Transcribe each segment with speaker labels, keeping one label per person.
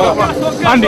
Speaker 1: Andi.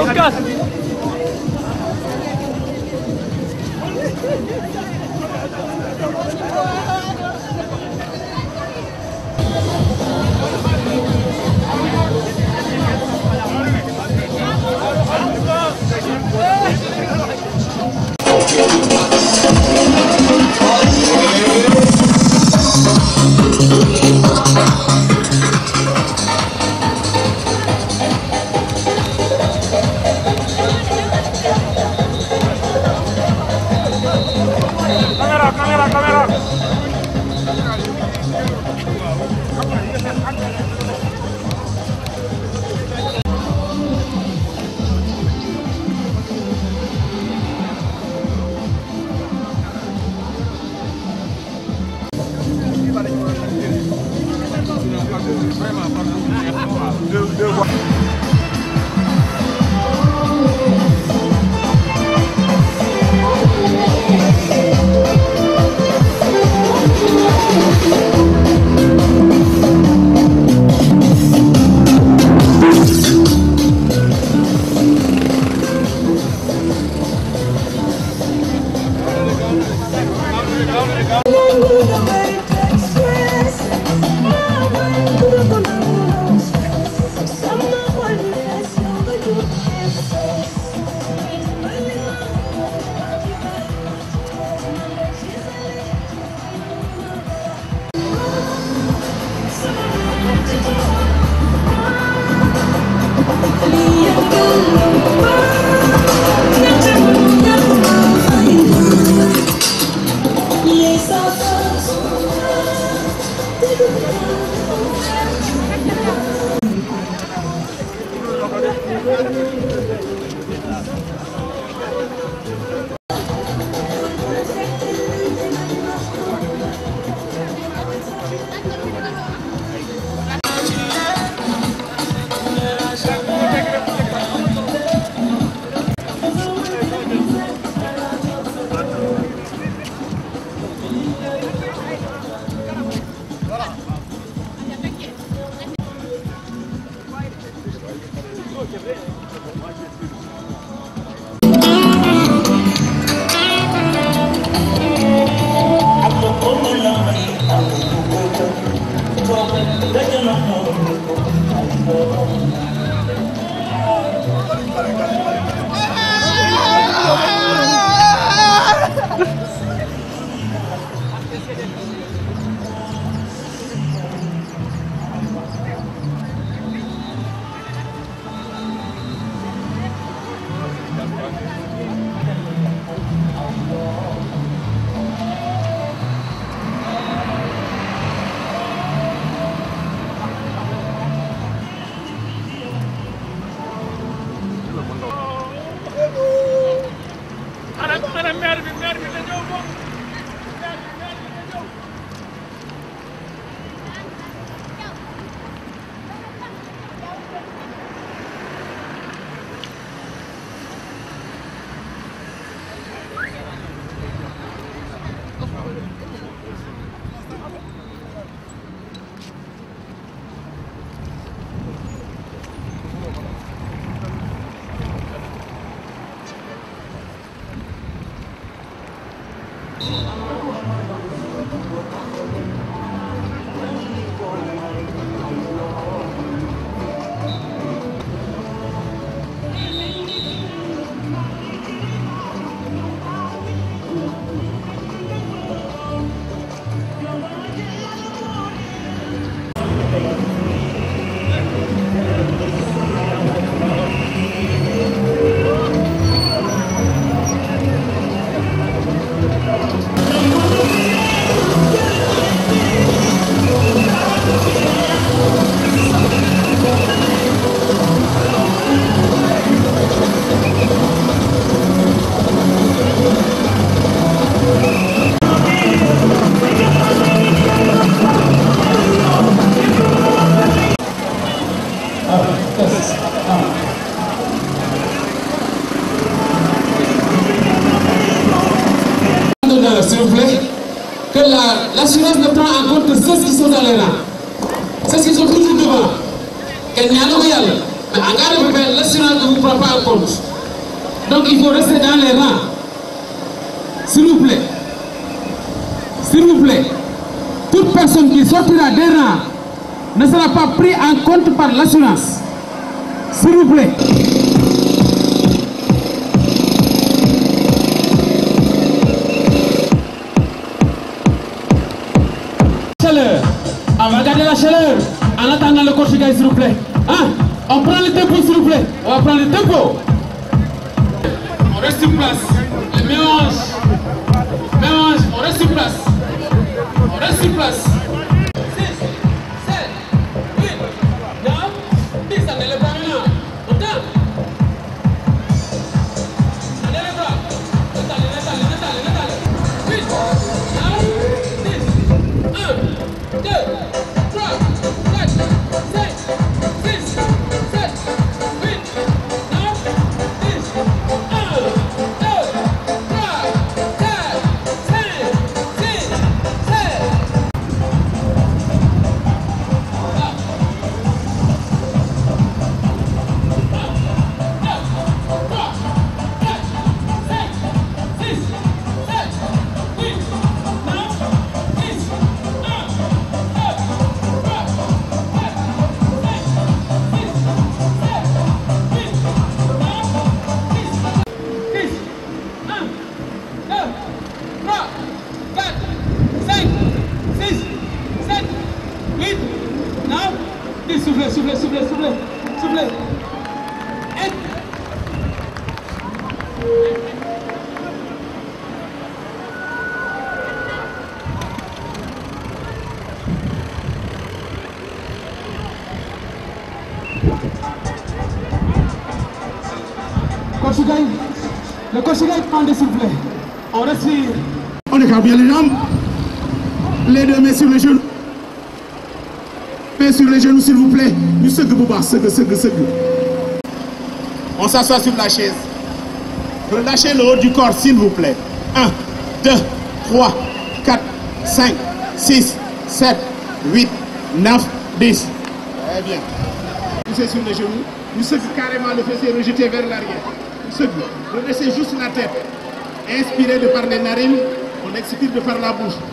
Speaker 2: S'il vous plaît, que l'assurance ne prend en compte que ceux qui sont dans les rangs, ceux qui sont toujours devant. Kenn ñaanu ko yàlla Mais en cas de pépin, l'assurance ne vous prend pas en compte. Donc il faut rester dans les rangs. S'il vous plaît. S'il vous plaît. Toute personne qui sortira des rangs ne sera pas prise en compte par l'assurance. S'il vous plaît. Chaleur. On va garder la chaleur en attendant le cortège, s'il vous plaît. Hein? On prend le tempo, s'il vous plaît. On va prendre le tempo. On reste sur place. Les mélanges. Mélange. On reste sur place. On reste sur place. 6, 7, 8, 9, 10. Attendez les bras maintenant. On tente. Attendez les bras. Étalez. 8, 9, 10. 1, 2, 3, 4, 5, 6, 7, 8, 9, 10. 1, 2, 3, 4, 5, 6, 7. Soufflez. Le Kochigaï prend des soufflets. On respire.
Speaker 1: On écarte bien les jambes. Les deux mains sur les genoux. Mains sur les genoux, s'il vous plaît. Nous On s'assoit sur la chaise. Relâchez le haut du corps, s'il vous plaît. 1, 2, 3, 4, 5, 6, 7, 8, 9, 10. Très bien. Poussez sur les genoux. Nous secouez carrément le fessier rejeté vers l'arrière. Nous secouez. Redressez juste la tête. Inspirez de par les narines. On expire de par la bouche.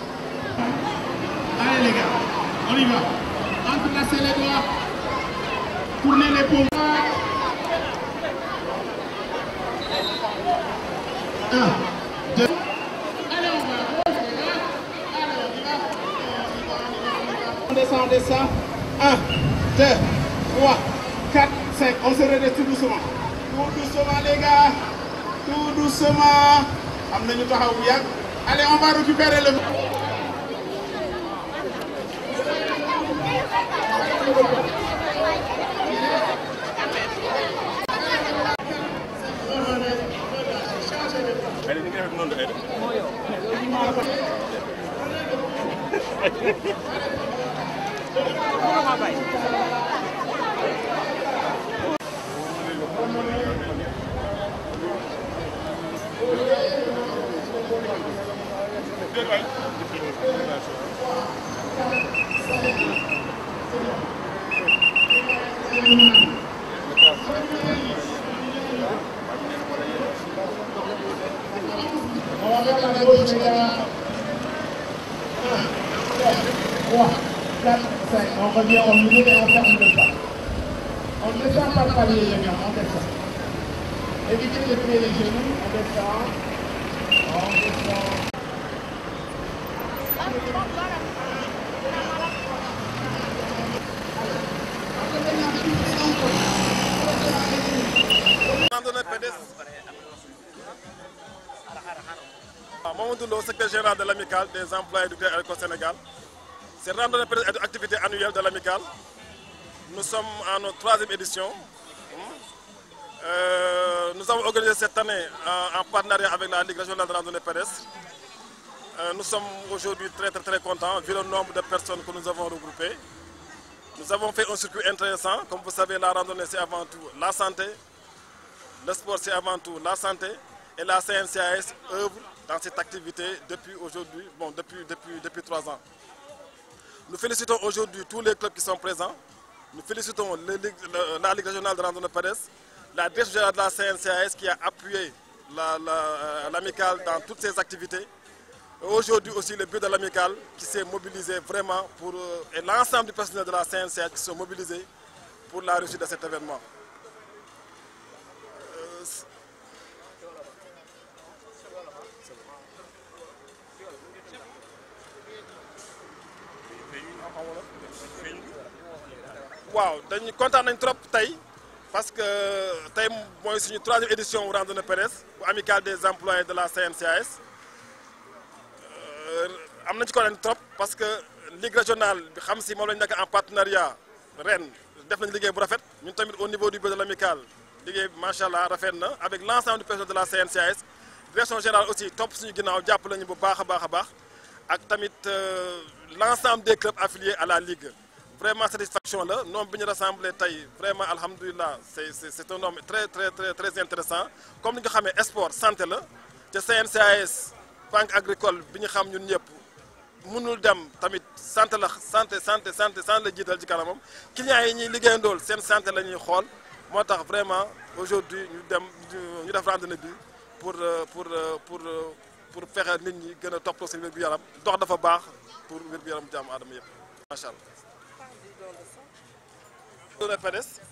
Speaker 1: Allez les gars, on y va. Entrelacez les doigts. Tournez les paumes. 1, 2. Allez, on va. On descend. 1, 2, 3, 4, 5. On se redresse tout doucement. Tout doucement, les gars. Tout doucement. Allez, on va récupérer le... On va mettre la gauche, les gars. 1, 2, 3, 4, 5. On revient au milieu et on ferme le pas. On ne descend pas le palier, les gars, on descend. Évitez de plier les genoux, on descend. On descend.
Speaker 3: Mamadou Lo, secrétaire général de l'amicale des employés du Éco Sénégal. C'est randonnée pédestre et activité annuelle de l'amicale. Nous sommes à notre 3e édition. Nous avons organisé cette année en partenariat avec la Ligue régionale de randonnée pédestre. Nous sommes aujourd'hui très contents vu le nombre de personnes que nous avons regroupées. Nous avons fait un circuit intéressant. Comme vous savez, la randonnée c'est avant tout la santé. Le sport c'est avant tout la santé. Et la CNCAS œuvre dans cette activité depuis aujourd'hui, depuis 3 ans. Nous félicitons aujourd'hui tous les clubs qui sont présents, Nous félicitons la Ligue régionale de randonnée pédestre, la direction générale de la CNCAS qui a appuyé l'amicale dans toutes ses activités. Aujourd'hui aussi le bureau de l'amicale qui s'est mobilisé vraiment et l'ensemble du personnel de la CNCAS qui sont mobilisés pour la réussite de cet événement. Waaw dañu kontaan nañ trop tey parce que tey mooy suñu 3e édition randonnée pédestre bu amicale des employés de la CNCAS am nañ ci kontaan trop parce que ligue régionale bi xam si moom lañu nekk en partenariat ren def nañ liggéey bu rafet ñun tamit au niveau du bureau de l'amicale liggéey bi macha allah rafet na avec l'ensemble du personnel de la CNCAS direction générale aussi topp suñu ginnaaw jàpp lañu bu baax a baax ak tamit l'ensemble des clubs affiliés à la ligue. Vraiment satisfaction là, nombre bi ñu rassemblé tey vraiment alhamdulilah c'est un nombre très intéressant comme ni nga xamee sport santé la te CNCAS banque agricole bi ñu xam ñun ñëpp mënul dem tamit santé la jiital ci kanamam clients yi ñuy liggéeyandool seen santé la ñuy xool moo tax vraiment aujourd'hui ñu def randonnée bi pour fexe nit ñi gën a toppatoo seen wér-gu-yaram dox dafa baax pour wér-gu-yaram jàmm aadama yëpp macha allah. Randonnée pédestre